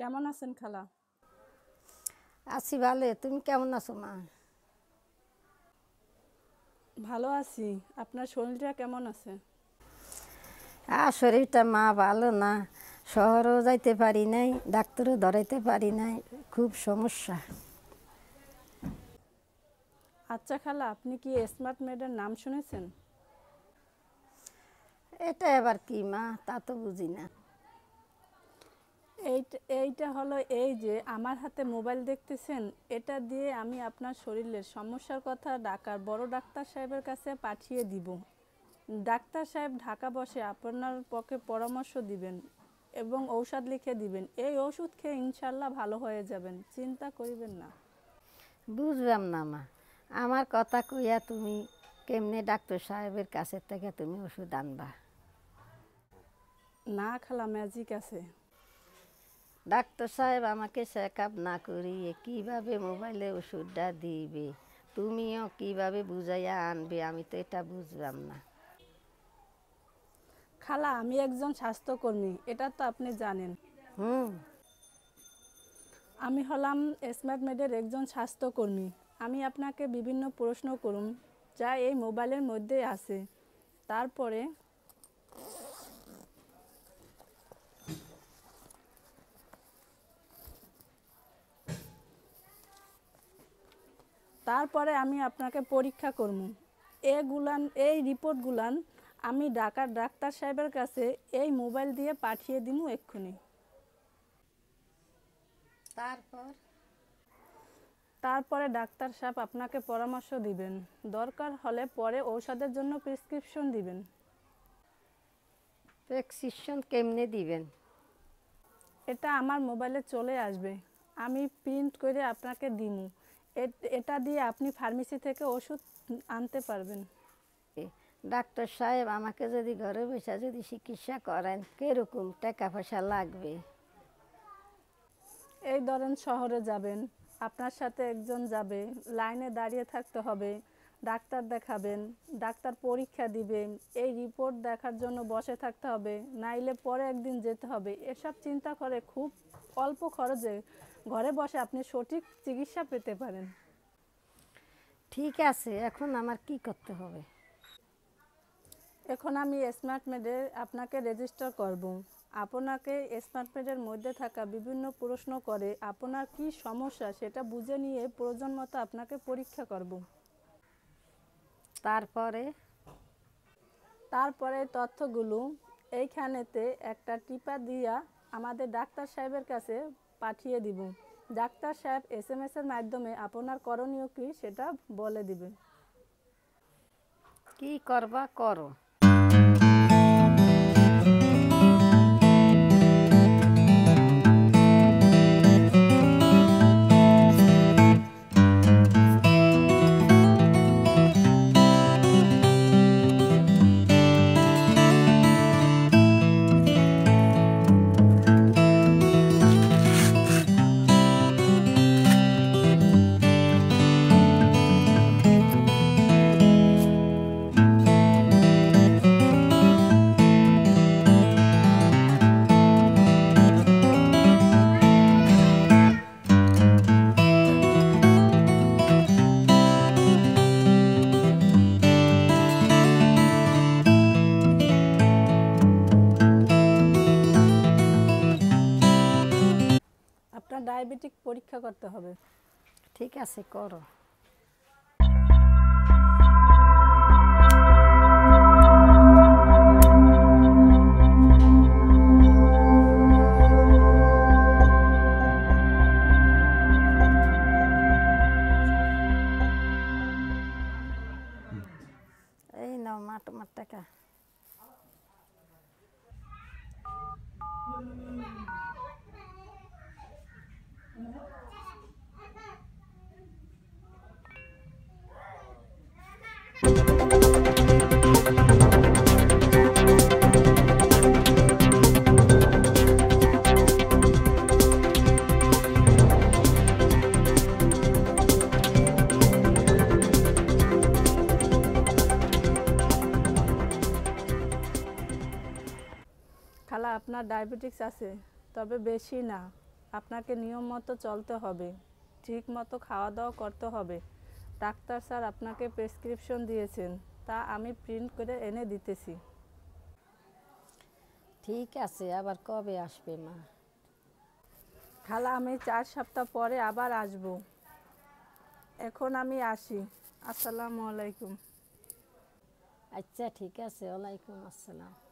কেমন আছেন খালা? আছি ভালো। তুমি কেমন আছো মা? ভালো আছি। আপনার শরীরটা কেমন আছে? শরীরটা মা ভালো না, শহরেও যাইতে পারি নাই, ডাক্তারও ধরাইতে পারি নাই, খুব সমস্যা। আচ্ছা খালা, আপনি কি স্মার্ট মেডের নাম শুনেছেন? এটা এবার কি মা, তা তো বুঝি না। এইটা হলো এই যে আমার হাতে মোবাইল দেখতেছেন, এটা দিয়ে আমি আপনার শরীরের সমস্যার কথা ঢাকার বড় ডাক্তার সাহেবের কাছে পাঠিয়ে দিব। ডাক্তার সাহেব ঢাকা বসে আপনার পক্ষে পরামর্শ দিবেন এবং ঔষধ লিখে দিবেন। এই ওষুধ খেয়ে ইনশাল্লাহ ভালো হয়ে যাবেন, চিন্তা করিবেন না। বুঝলাম না মা, আমার কথা কইয়া তুমি কেমনে ডাক্তার সাহেবের কাছে থেকে তুমি ওষুধ আনবা? না খালা, ম্যাজিক আছে। ডাক্তার সাহেব আমাকে চেক আপ না করিয়ে কিভাবে মোবাইলে ওষুধটা দিবে? তুমিও কিভাবে বুঝাইয়া আনবে? আমি তো এটা বুঝলাম না। খালা, আমি একজন স্বাস্থ্যকর্মী, এটা তো আপনি জানেন। আমি হলাম স্মার্ট মেডের একজন স্বাস্থ্যকর্মী। আমি আপনাকে বিভিন্ন প্রশ্ন করুম যা এই মোবাইলের মধ্যে আছে। তারপরে আমি আপনাকে পরীক্ষা করব। এই রিপোর্টগুলান আমি ঢাকার ডাক্তার সাহেবের কাছে এই মোবাইল দিয়ে পাঠিয়ে দিব এক্ষুনি। তারপরে ডাক্তার সাহেব আপনাকে পরামর্শ দিবেন, দরকার হলে পরে ঔষধের জন্য প্রেসক্রিপশন দিবেন। প্রেসক্রিপশন কেমনে দিবেন? এটা আমার মোবাইলে চলে আসবে, আমি প্রিন্ট করে আপনাকে দিব। এটা দিয়ে আপনি ফার্মেসি থেকে ওষুধ আনতে পারবেন। ডাক্তার সাহেব আমাকে যদি ঘরে বসে যদি চিকিৎসা করেন, কিরকম টাকা পয়সা লাগবে? এই ধরেন শহরে যাবেন, আপনার সাথে একজন যাবে, লাইনে দাঁড়িয়ে থাকতে হবে, ডাক্তার দেখাবেন, ডাক্তার পরীক্ষা দিবেন, এই রিপোর্ট দেখার জন্য বসে থাকতে হবে, নাইলে পরে একদিন যেতে হবে। এসব চিন্তা করে খুব অল্প খরচে ঘরে বসে আপনি সঠিক চিকিৎসা পেতে পারেন। ঠিক আছে, এখন আমার কি করতে হবে? এখন আমি স্মার্ট মেডে আপনাকে রেজিস্টার করব। আপনাকে স্মার্ট মেডের মধ্যে থাকা বিভিন্ন প্রশ্ন করে আপনার কি সমস্যা সেটা বুঝে নিয়ে প্রয়োজন মতো আপনাকে পরীক্ষা করব। তারপরে তথ্যগুলো এইখানেতে একটা টিপা দিয়া আমাদের ডাক্তার সাহেবের কাছে পাঠিয়ে দিব। ডাক্তার সাহেব SMS এর মাধ্যমে আপনার করণীয় কি সেটা বলে দিবে। কি করবা করো। আপনার ডায়াবেটিক পরীক্ষা করতে হবে। ঠিক আছে, করো। এই নাও মা তোমার টাকা। খালা, আপনার ডায়াবেটিক্স আছে, তবে বেশি না, আপনাকে নিয়ম মতো চলতে হবে, ঠিক মতো খাওয়া দাওয়া করতে হবে। ডাক্তার স্যার আপনাকে প্রেসক্রিপশন দিয়েছেন, তা আমি প্রিন্ট করে এনে দিতেছি। ঠিক আছে, আবার কবে আসবে মা? খালা, আমি 4 সপ্তাহ পরে আবার আসব। এখন আমি আসি। আসসালামু আলাইকুম। আচ্ছা ঠিক আছে, ওয়ালাইকুম আসসালাম।